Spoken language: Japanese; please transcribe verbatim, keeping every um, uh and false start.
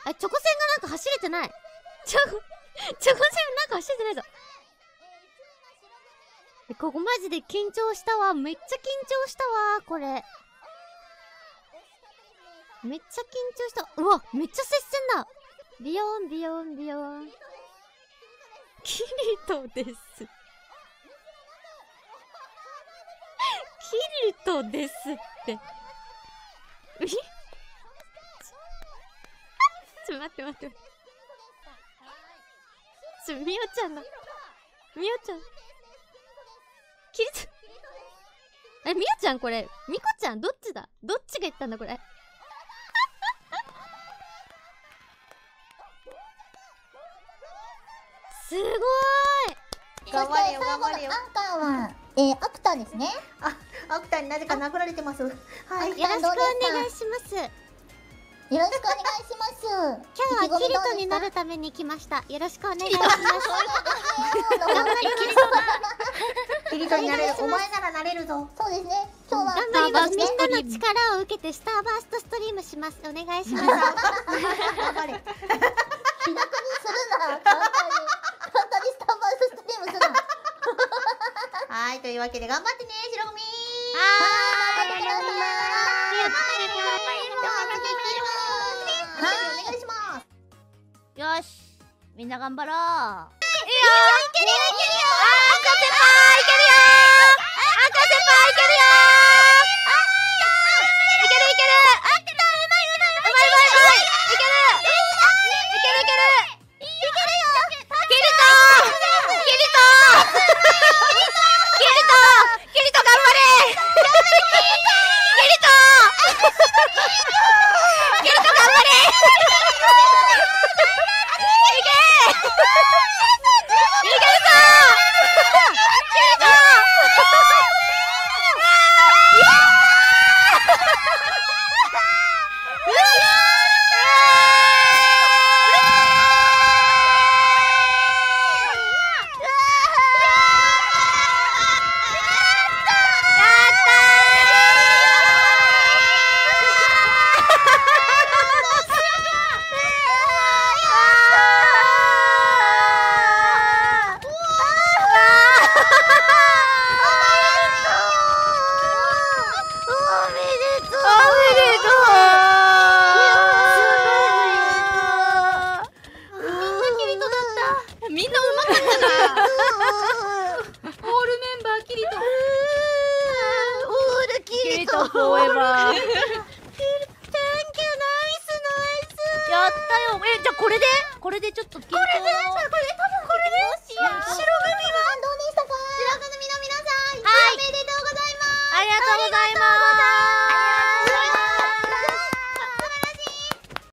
あ、チョコ船がなんか走れてない。チョコ、チョコ船なんか走れてないぞ。ここマジで緊張したわ。めっちゃ緊張したわ、これ。めっちゃ緊張した。うわ、めっちゃ接戦だ。ビヨンビヨンビヨン。キリトです。キリトですって。えちょ、待って待って。ちょ、みおちゃんだ。みおちゃん。キリト。え、みおちゃんこれ。みこちゃんどっちだ？どっちが言ったんだこれ。すごーい。 頑張れよ頑張れよ。 アンカーは、えー、アクターですね。 あ、アクターになぜか殴られてます。はい。 よろしくお願いします。 よろしくお願いします。 今日はキリトになるために来ました。よろしくお願いします。頑張りキリトだ。 キリトになれる。お前ならなれるぞ。 そうですね。今日は頑張ります。みんなの力を受けてスターバーストストリームします。お願いします。頑張れ。 気楽にするな。簡単に簡単にスターバーストストリームするな。 はい、というわけで頑張ってね、白組。 はーい。頑張ってください。 はい、お願いします。 よし、みんな頑張ろう。いいよ、いけるよ、いけるよ。赤先輩いけるよ。赤先輩いけるよ。いけるいける。あった、うまいうまいうまいうまい。いける。いけるいける。いけるよ。キリト。キリト。キリト。キリト頑張れ。キリト。キリト頑張れ。これでちょっと緊張。